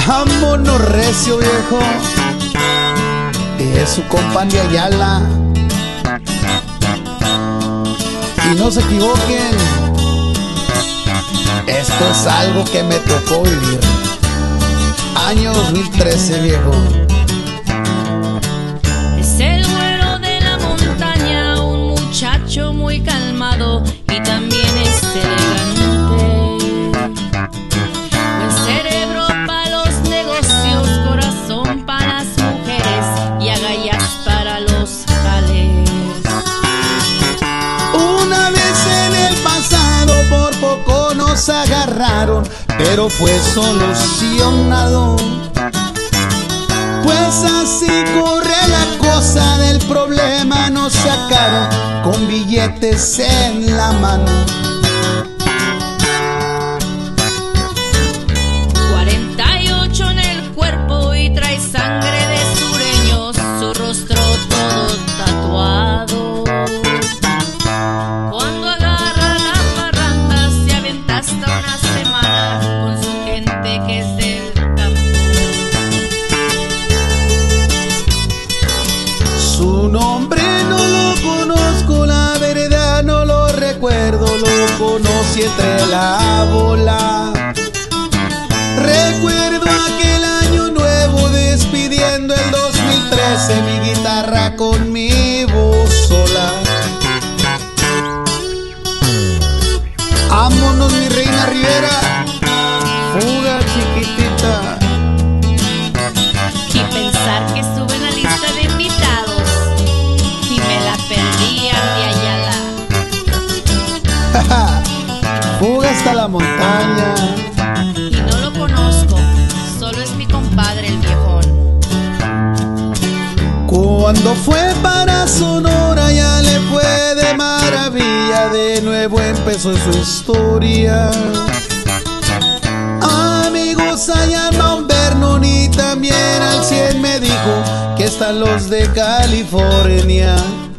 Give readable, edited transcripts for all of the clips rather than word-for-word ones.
Vámonos recio, viejo. Es su compa de Ayala. Y no se equivoquen, esto es algo que me tocó vivir. Año 2013, viejo. Es el güero de la montaña, un muchacho muy calmado y también es elegante. Buen cerebro para los negocios, corazón para las mujeres y agallas para los jales. Una vez en el pasado por poco nos agarraron, pero fue solucionado. Pues así corre la cosa, del problema nos sacaron con billetes en la mano. 48 en el cuerpo y trae sangre de sureños, su rostro todo tatuado. Cuando agarra la parranda se aventa hasta una semana con su gente que es del campo. Su nombre no lo conozco, la verdad no lo recuerdo, lo conocí entre la bola. Recuerdo aquel año nuevo despidiendo el 2013, mi guitarra con mi voz sola. Vámonos mi reina Rivera, fuga chiquitita. Y pensar que estuve en la lista de invitados y me la perdían de Ayala. Fuga hasta la montaña. Y no lo conozco, solo es mi compadre el viejón. Cuando fue para Sonora ya le fue de maravilla, de nuevo empezó su historia. Amigos allá en Mount Vernon y también al 100 me dijo que están los de California.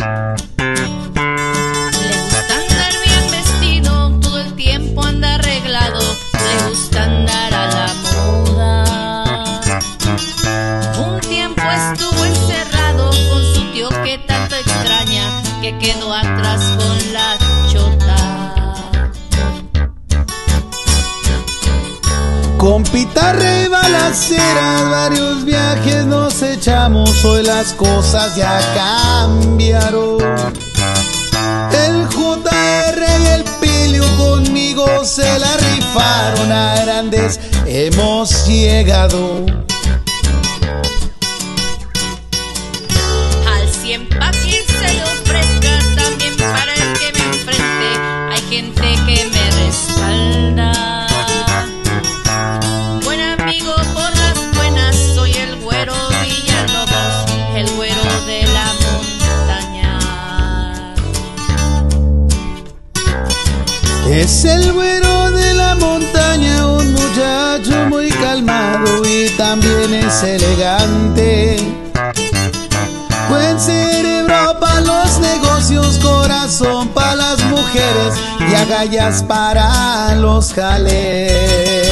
Le gusta andar bien vestido, todo el tiempo anda arreglado, le gusta andar a la moda. Un tiempo estuvo encerrado con su tío que tanto extraña, que quedó atrás con la chota. Con pitarra y balaceras varios viajes nos echamos, hoy las cosas ya cambiaron. El JR y el Pilio conmigo se la rifaron, a grandes hemos llegado. Al 100 pa' quien se le ofrezca, también para el que me enfrente, hay gente que me respalda. Buen amigo por las buenas, soy el güero Villalobos, el güero de la montaña. Es el güero de la montaña, un muchacho muy calmado y también es elegante. Buen cerebro para los negocios, corazón para las mujeres y agallas para los jales.